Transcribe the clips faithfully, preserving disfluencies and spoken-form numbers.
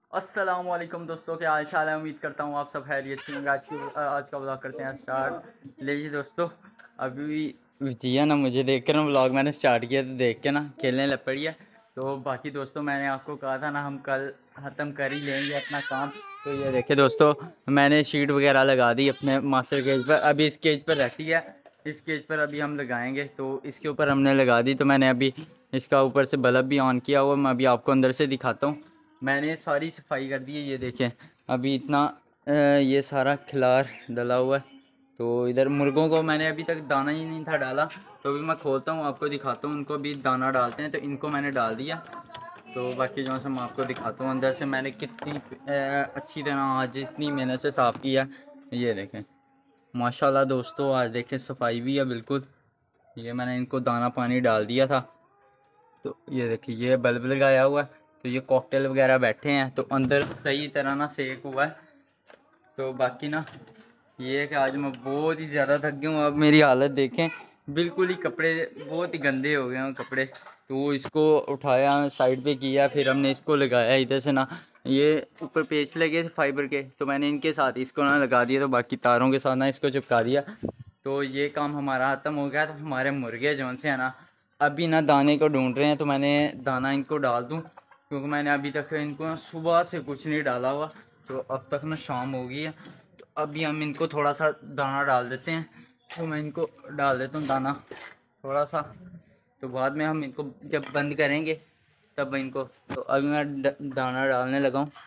अस्सलामुअलैकुम दोस्तों, क्या हाल चाल है। उम्मीद करता हूँ आप सब खैरियत से होंगे। आज की आज का व्लॉग करते हैं स्टार्ट। लीजिए दोस्तों, अभी जिया ना मुझे देख कर ना व्लॉग मैंने स्टार्ट किया तो देख के ना खेलने लग पड़ी है। तो बाकी दोस्तों, मैंने आपको कहा था ना हम कल ख़त्म कर ही लेंगे अपना काम। तो ये देखिए दोस्तों, मैंने शीट वगैरह लगा दी अपने मास्टर केज पर। अभी इस केज पर रहती है, इस केज पर अभी हम लगाएंगे। तो इसके ऊपर हमने लगा दी। तो मैंने अभी इसका ऊपर से बल्ब भी ऑन किया हुआ। मैं अभी आपको अंदर से दिखाता हूँ। मैंने सारी सफाई कर दी है। ये देखें, अभी इतना अ, ये सारा खिलार डला हुआ है। तो इधर मुर्गों को मैंने अभी तक दाना ही नहीं था डाला। तो अभी मैं खोलता हूँ, आपको दिखाता हूँ। उनको भी दाना डालते हैं, तो इनको मैंने डाल दिया। तो बाकी जो है मैं आपको दिखाता हूँ अंदर से मैंने कितनी अ, अच्छी तरह आज इतनी मेहनत से साफ़ किया। ये देखें माशाल्लाह दोस्तों, आज देखें सफाई भी है बिल्कुल। ये मैंने इनको दाना पानी डाल दिया था। तो ये देखिए, ये बल्ब लगाया हुआ है। तो ये कॉकटेल वगैरह बैठे हैं, तो अंदर सही तरह ना सेक हुआ है। तो बाकी ना ये है कि आज मैं बहुत ही ज़्यादा थक गया हूँ। अब मेरी हालत देखें, बिल्कुल ही कपड़े बहुत ही गंदे हो गए हैं कपड़े। तो इसको उठाया, साइड पे किया, फिर हमने इसको लगाया इधर से ना। ये ऊपर पेच लगे थे फाइबर के, तो मैंने इनके साथ इसको ना लगा दिया। तो बाकी तारों के साथ ना इसको चिपका दिया। तो ये काम हमारा ख़त्म हो गया। तो हमारे मुर्गे जो से है ना, अभी ना दाने को ढूंढ रहे हैं। तो मैंने दाना इनको डाल दूं, क्योंकि मैंने अभी तक इनको ना सुबह से कुछ नहीं डाला हुआ। तो अब तक ना शाम हो गई है। तो अभी हम इनको थोड़ा सा दाना डाल देते हैं। तो मैं इनको डाल देता हूँ दाना थोड़ा सा। तो बाद में हम इनको जब बंद करेंगे तब इनको। तो अभी मैं दाना डालने लगा हूँ।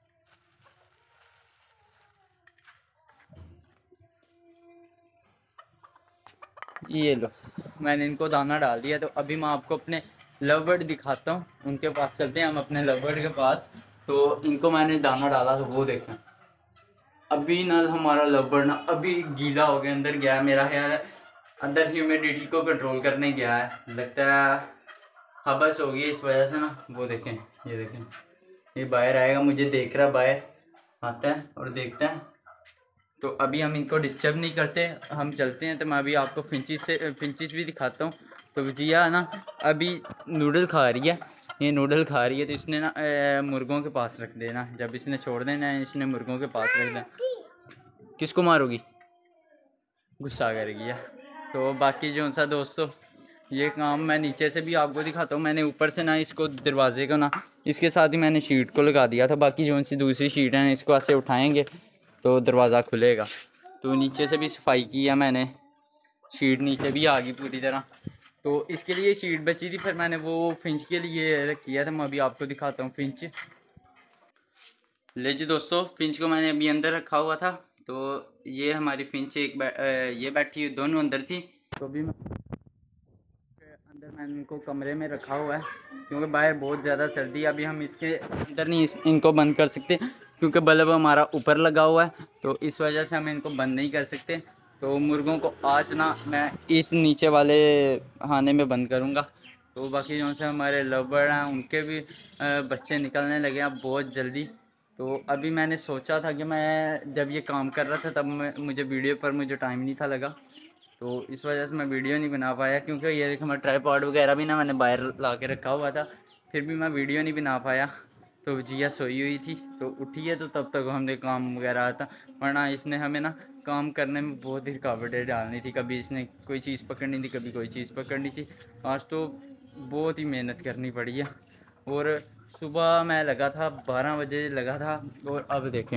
ये लो, मैंने इनको दाना डाल दिया। तो अभी मैं आपको अपने लव बर्ड दिखाता हूँ। उनके पास चलते हैं हम, अपने लव बर्ड के पास। तो इनको मैंने दाना डाला, तो वो देखें अभी ना हमारा लव बर्ड ना अभी गीला हो गया, अंदर गया है। मेरा ख्याल है अंदर ह्यूमिडिटी को कंट्रोल करने गया है, लगता है हबस हो गई इस वजह से ना। वो देखें, ये देखें, ये बाहर आएगा, मुझे देख रहा, बाहर आता है और देखता है। तो अभी हम इनको डिस्टर्ब नहीं करते, हम चलते हैं। तो मैं अभी आपको फिंचिस से फिंचिस भी दिखाता हूँ। तो जिया ना अभी नूडल खा रही है, ये नूडल खा रही है। तो इसने ना ए, मुर्गों के पास रख देना। जब इसने छोड़ देना है, इसने मुर्गों के पास रख देना। किसको मारोगी? गुस्सा कर गया। तो बाकी जो सा दोस्तों, ये काम मैं नीचे से भी आपको दिखाता हूँ। मैंने ऊपर से ना इसको दरवाजे को ना इसके साथ ही मैंने शीट को लगा दिया था। बाकी जो सी दूसरी शीट है इसको ऐसे उठाएंगे तो दरवाज़ा खुलेगा। तो नीचे से भी सफाई की है मैंने, शीट नीचे भी आ गई पूरी तरह। तो इसके लिए शीट बची थी, फिर मैंने वो फिंच के लिए किया था। मैं अभी आपको दिखाता हूँ फिंच। ले जी दोस्तों, फिंच को मैंने अभी अंदर रखा हुआ था। तो ये हमारी फिंच एक बै, ये बैठी, दोनों अंदर थी। तो अभी मैं अंदर मैंने इनको कमरे में रखा हुआ है, क्योंकि बाहर बहुत ज़्यादा सर्दी है। अभी हम इसके अंदर नहीं इस, इनको बंद कर सकते, क्योंकि बल्ब हमारा ऊपर लगा हुआ है। तो इस वजह से हम इनको बंद नहीं कर सकते। तो मुर्गों को आज ना मैं इस नीचे वाले खाने में बंद करूँगा। तो बाकी जो से हमारे लव बर्ड हैं उनके भी बच्चे निकलने लगे हैं बहुत जल्दी। तो अभी मैंने सोचा था कि मैं जब ये काम कर रहा था तब मैं मुझे वीडियो पर मुझे टाइम नहीं था लगा। तो इस वजह से मैं वीडियो नहीं बना पाया, क्योंकि ये देखो मैं ट्राईपॉड वगैरह भी ना मैंने बाहर ला के रखा हुआ था। फिर भी मैं वीडियो नहीं बना पाया। तो जिया सोई हुई थी, तो उठी है, तो तब तक हमने काम वगैरह आता। वरना इसने हमें ना काम करने में बहुत ही रुकावटें डालनी थी। कभी इसने कोई चीज़ पकड़नी थी, कभी कोई चीज़ पकड़नी थी। आज तो बहुत ही मेहनत करनी पड़ी है। और सुबह मैं लगा था, बारह बजे लगा था, और अब देखें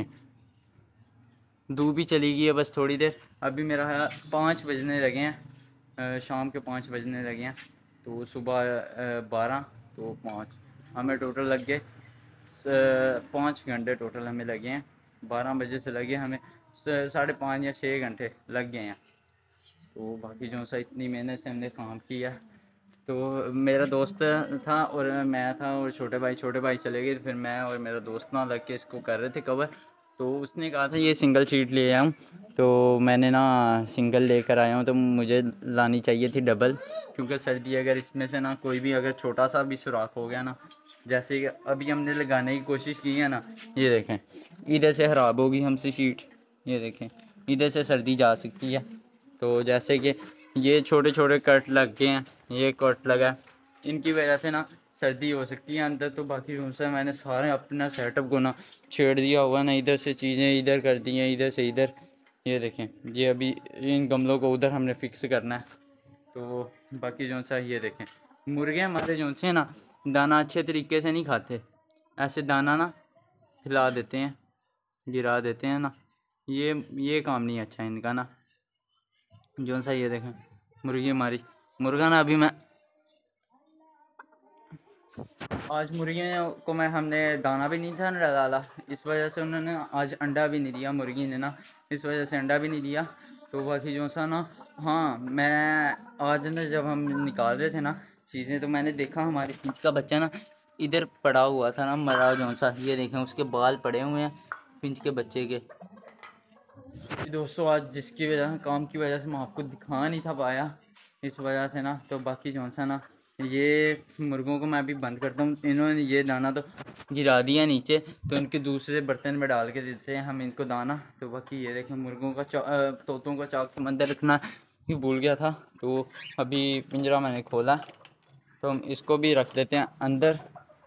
धूप भी चली गई है बस थोड़ी देर। अभी मेरा पाँच बजने लगे हैं, शाम के पाँच बजने लगे हैं। तो सुबह बारह, तो पाँच, हमें टोटल लग गए पाँच घंटे टोटल हमें लगे हैं। बारह बजे से लगे हमें साढ़े पाँच या छः घंटे लग गए हैं। तो बाकी जो सा इतनी मेहनत से हमने काम किया। तो मेरा दोस्त था और मैं था और छोटे भाई छोटे भाई चले गए। फिर मैं और मेरा दोस्त ना लग के इसको कर रहे थे कवर। तो उसने कहा था ये सिंगल शीट ले आया हूँ, तो मैंने ना सिंगल लेकर आया हूँ। तो मुझे लानी चाहिए थी डबल, क्योंकि सर्दी अगर इसमें से ना कोई भी अगर छोटा सा भी सुराख हो गया ना, जैसे कि अभी हमने लगाने की कोशिश की है ना, ये देखें इधर से ख़राब होगी हमसे शीट। ये देखें इधर से सर्दी जा सकती है। तो जैसे कि ये छोटे छोटे कट लग गए हैं, ये कट लगा है, इनकी वजह से ना सर्दी हो सकती है अंदर। तो बाकी जो सा मैंने सारे अपना सेटअप को ना छेड़ दिया हुआ ना, इधर से चीज़ें इधर कर दी हैं, इधर से इधर। ये देखें, ये अभी इन गमलों को उधर हमने फिक्स करना है। तो बाकी जो सा ये देखें, मुर्गे हमारे जो से ना दाना अच्छे तरीके से नहीं खाते, ऐसे दाना ना खिला देते हैं, गिरा देते हैं ना, ये ये काम नहीं अच्छा है इनका ना। जो सा ये देखें मुर्गी हमारी, मुर्गा ना अभी मैं आज मुर्गियों को मैं हमने दाना भी नहीं था ना डाला, इस वजह से उन्होंने आज अंडा भी नहीं दिया मुर्गी ने ना, इस वजह से अंडा भी नहीं दिया। तो बाकी जो सा ना, हाँ मैं आज ना जब हम निकाल रहे थे ना चीज़ें, तो मैंने देखा हमारे फिंच का बच्चा ना इधर पड़ा हुआ था ना, मरा जो सा, ये देखें उसके बाल पड़े हुए हैं फिंच के बच्चे के। दोस्तों आज जिसकी वजह काम की वजह से मैं आपको दिखा नहीं था पाया, इस वजह से ना। तो बाकी जो सा ना, ये मुर्गों को मैं अभी बंद करता हूँ। इन्होंने ये दाना तो गिरा दिया नीचे, तो इनके दूसरे बर्तन में डाल के देते हैं हम इनको दाना। तो बाकी ये देखें मुर्गों का तोतों का चाक अंदर रखना ही भूल गया था, तो अभी पिंजरा मैंने खोला, तो हम इसको भी रख देते हैं अंदर।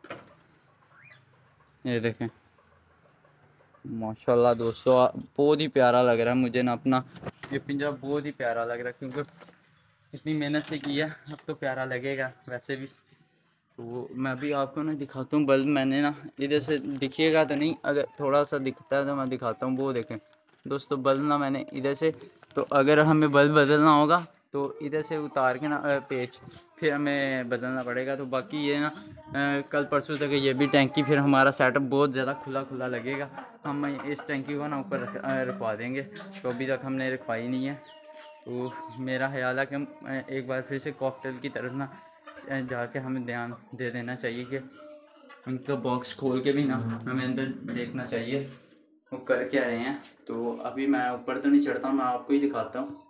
ये देखें माशाल्लाह दोस्तों, बहुत ही प्यारा लग रहा है मुझे ना अपना ये पिंजरा, बहुत ही प्यारा लग रहा है, क्योंकि इतनी मेहनत से किया, अब तो प्यारा लगेगा वैसे भी। तो मैं भी आपको ना दिखाता हूँ बल्ब, मैंने ना इधर से दिखिएगा तो नहीं, अगर थोड़ा सा दिखता है तो मैं दिखाता हूँ। वो देखें दोस्तों बल्ब ना मैंने इधर से, तो अगर हमें बल्ब बदलना होगा तो इधर से उतार के ना पेच फिर हमें बदलना पड़ेगा। तो बाकी ये ना कल परसों तक ये भी टैंकी, फिर हमारा सेटअप बहुत ज़्यादा खुला खुला लगेगा। हम इस टैंकी को ना ऊपर रख रखवा देंगे, तो अभी तक हमने रखवाई नहीं है। तो मेरा ख्याल है कि हम एक बार फिर से कॉकटेल की तरफ ना जाके हमें ध्यान दे देना चाहिए कि उनका बॉक्स खोल के भी ना हमें अंदर देखना चाहिए वो कर क्या रहे हैं। तो अभी मैं ऊपर तो नहीं चढ़ता, मैं आपको ही दिखाता हूँ।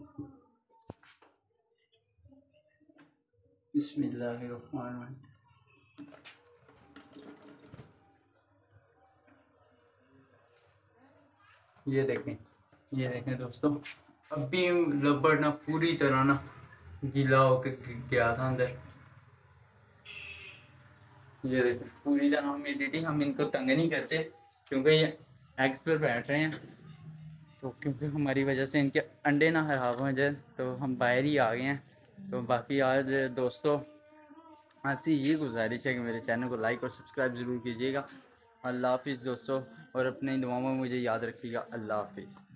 बिस्मिल्लाहिर्रहमानिर्रहीम। ये देखें, ये देखें दोस्तों, अभी लब्बड़ ना पूरी तरह ना गीला होके गया था अंदर। ये देखें पूरी तरह ह्यूमिडिटी, हम इनको तंग नहीं करते क्योंकि ये एग्स पर बैठ रहे हैं, तो क्योंकि हमारी वजह से इनके अंडे ना खराब हो जाए, तो हम बाहर ही आ गए हैं। तो बाकी आज दोस्तों आपसे ये गुजारिश है कि मेरे चैनल को लाइक और सब्सक्राइब ज़रूर कीजिएगा। अल्लाह हाफिज़ दोस्तों, और अपनी दुआओं में मुझे याद रखिएगा। अल्लाह हाफिज़।